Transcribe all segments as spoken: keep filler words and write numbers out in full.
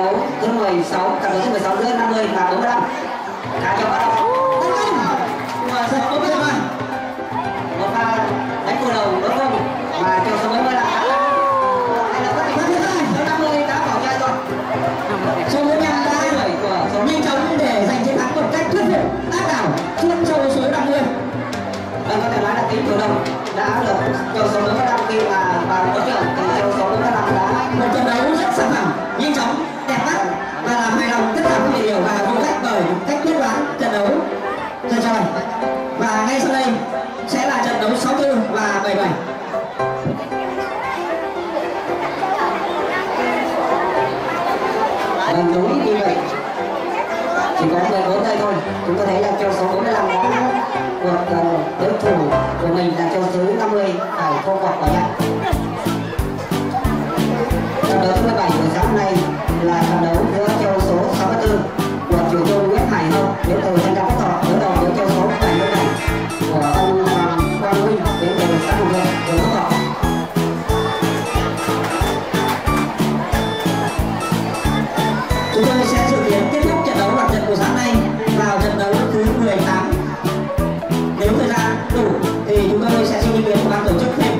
đấu thứ mười sáu, cặp đấu thứ mười sáu giữa năm mươi và bốn mươi lăm. Khá cho bắt đầu. Một pha đánh cua đầu đối phương và kèo số bốn mươi lăm. năm mươi đã bỏ chơi rồi. Số bốn mươi lăm đã nhanh chóng để giành chiến thắng một cách thuyết phục áp đảo trước châu số năm mươi. Đây có thể nói là tính chủ động đã được kèo số bốn mươi lăm khi mà vào đối tượng thì kèo số bốn mươi lăm đã một trận đấu rất sảng phẳng, nhanh chóng, đẹp mắt và làm hài lòng tất cả quý vị hiểu và du khách bởi cách quyết đoán trận đấu thật trời. Và ngay sau đây sẽ là trận đấu sáu tư và bảy bảy. Vâng, đúng như vậy. Chỉ có mười bốn giây thôi. Chúng ta thấy là kèo số bốn mươi lăm đã vượt đối thủ của mình là kèo số năm mươi phải thua cuộc của nhau. Trận đấu thứ mười bảy của sáng hôm nay là trận đấu giữa kèo số sáu mươi tư của chủ nhân Nguyễn Hải Hậu đến từ Thanh Hóa Phúc Thọ đối đầu với kèo số bảy mươi bảy của ông Hoàng Quang Huy đến từ xã Hồng Thượng, tỉnh Phúc Thọ. Chúng tôi sẽ dự kiến kết thúc trận đấu loạt trận của sáng nay vào trận đấu thứ mười tám. Nếu thời gian đủ thì chúng tôi sẽ xin ý kiến của ban tổ chức thêm.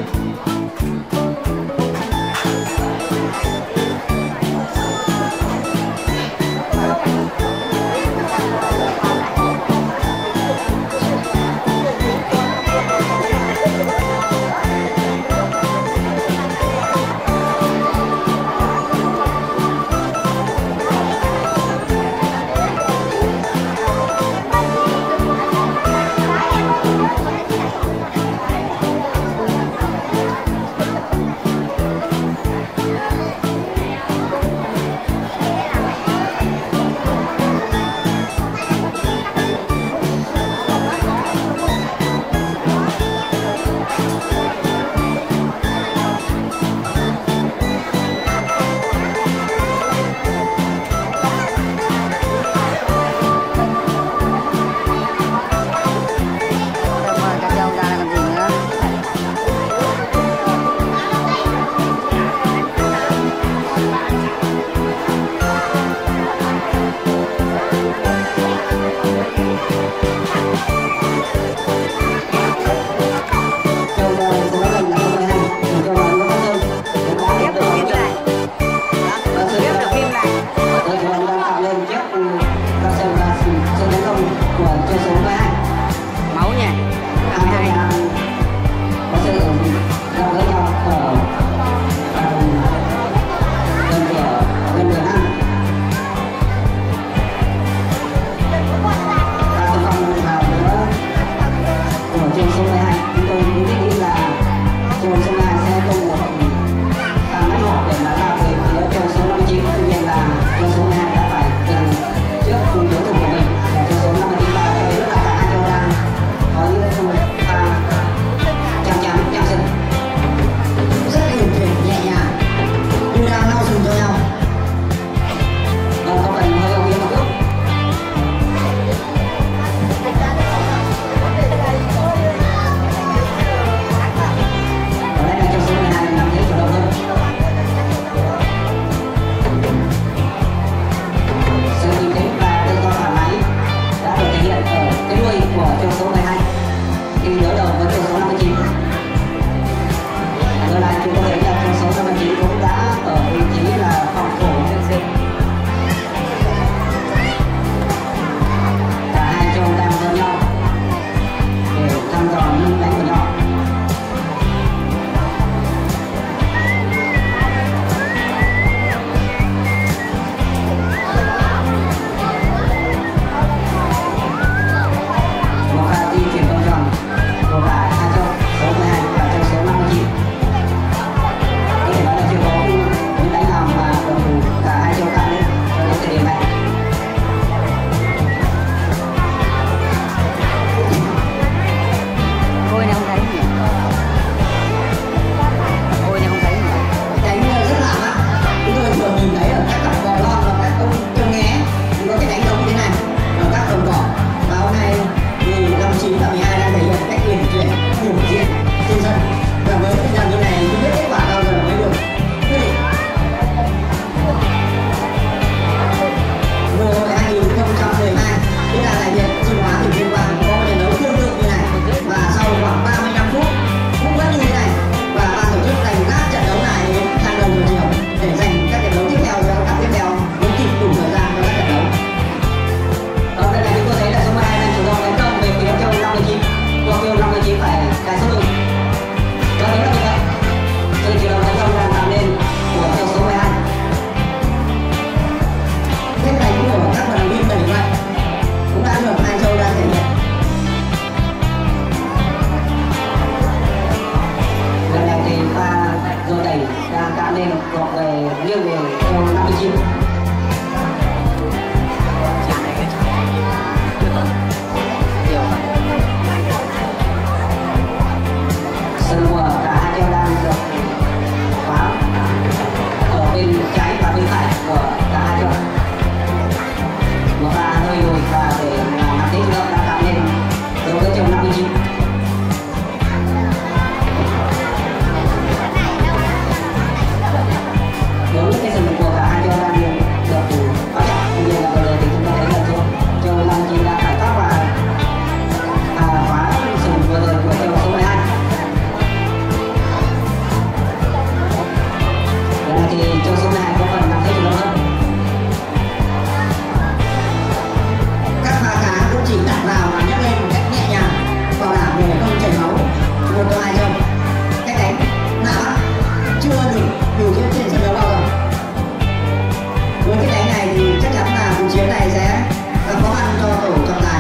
chiến này sẽ gặp khó khăn cho tổ trọng tài.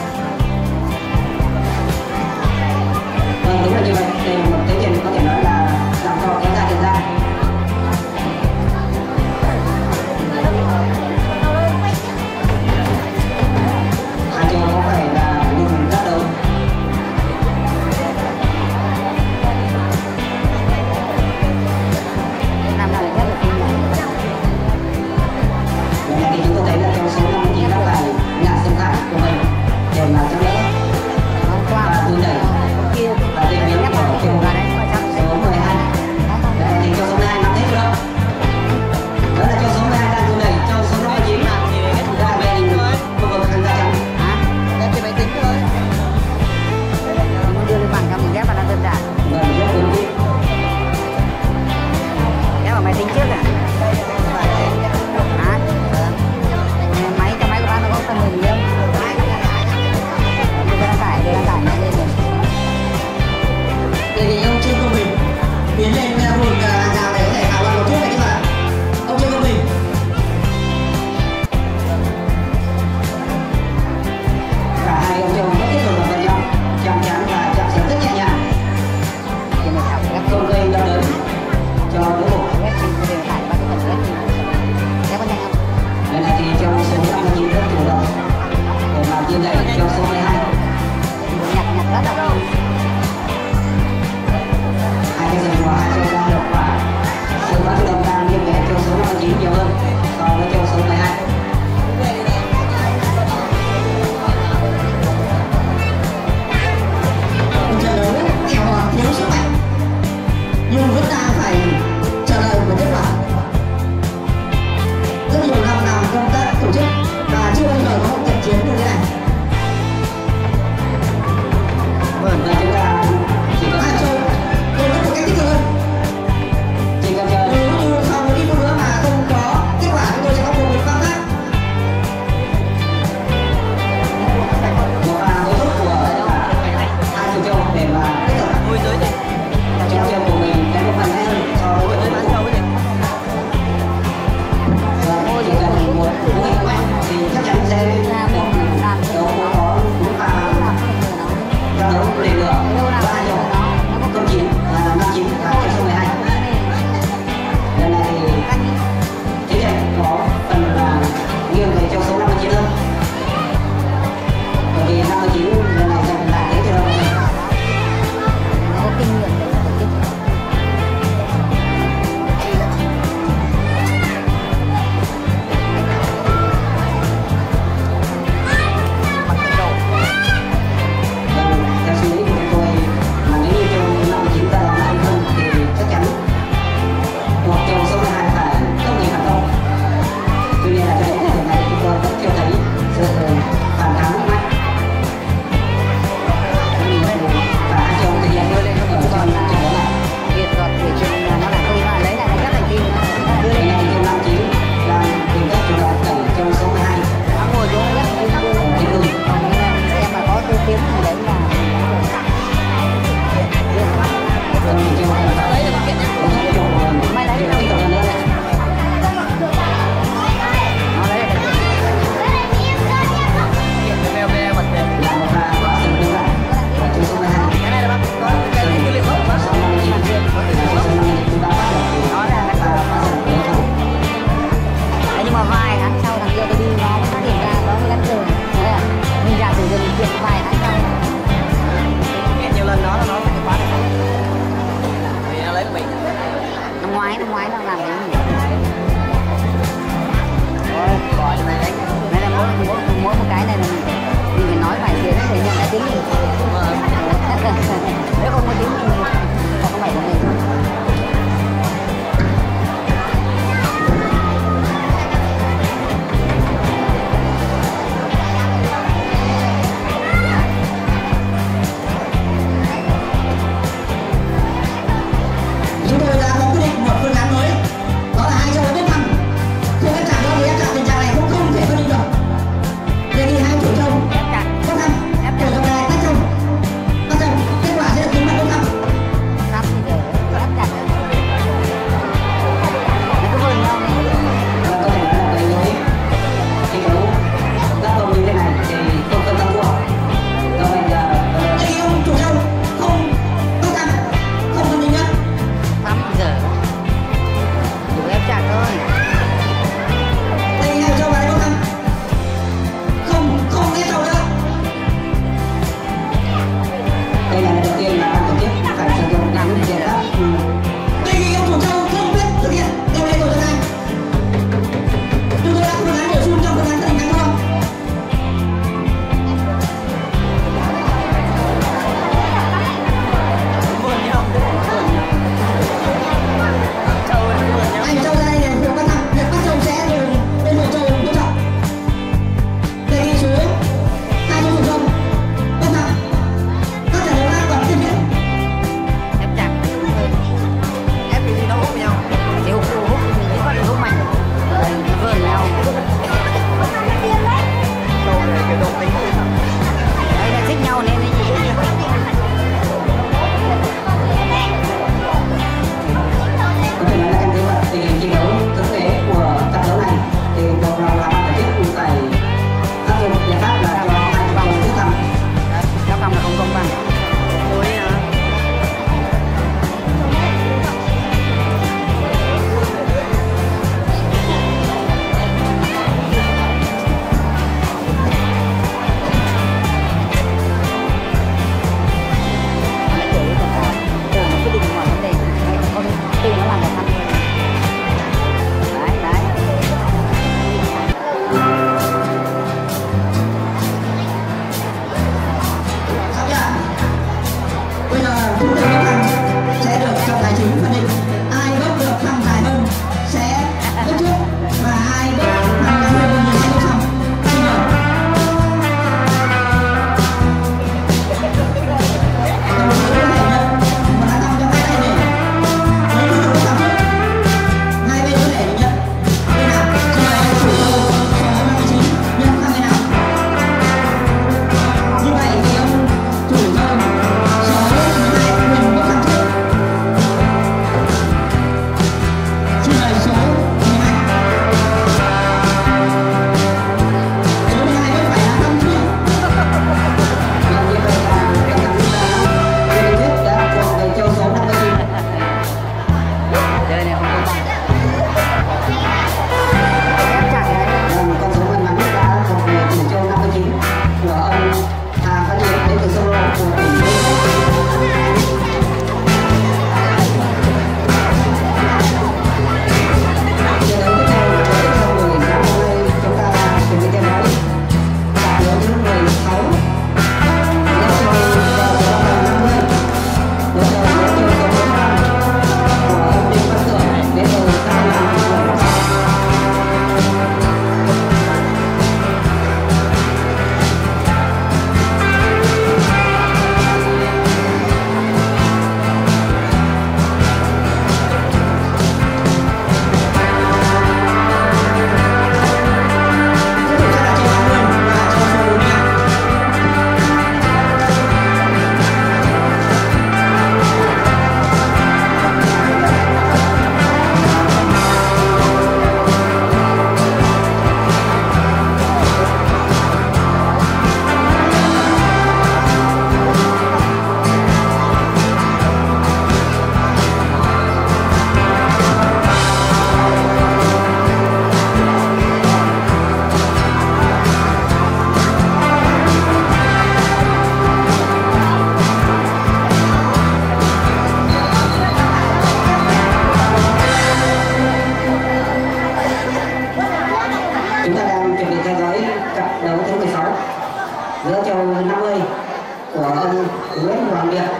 Vâng, đúng là như vậy. Đây là một tiến trình có thể nói là làm cho kéo dài thời gian. Hai châu có phải là liên minh rất đâu. Lần này thì chúng tôi thấy là trong số năm mươi chín các bạn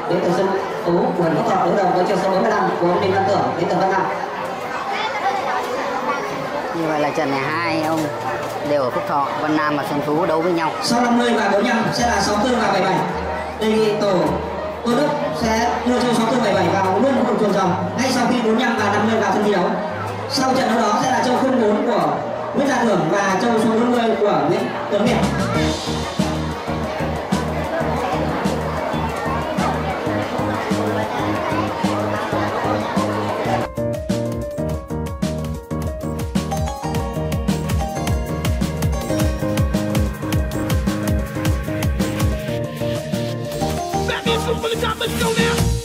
đến từ sân Tú Nguyễn Phúc Thọ đối đầu với chiều số bốn mươi lăm của ông Đinh Văn Tưởng đến từ Vân Nam. Như vậy là trận này hai ông đều ở Phúc Thọ, Vân Nam và Xuân Phú đấu với nhau. Sau năm mươi và bốn mươi lăm sẽ là sáu mươi tư và bảy mươi bảy. Đề nghị tổ Tô Đức sẽ đưa cho sáu mươi tư bảy mươi bảy vào luôn khu vực chuồng rồng ngay sau khi bốn mươi lăm và năm mươi vào sân thi đấu. Sau trận đấu đó sẽ là châu không bốn của Nguyễn Gia Thưởng và châu số bốn mươi của Nguyễn Tuấn Việt. For the top, let's go now.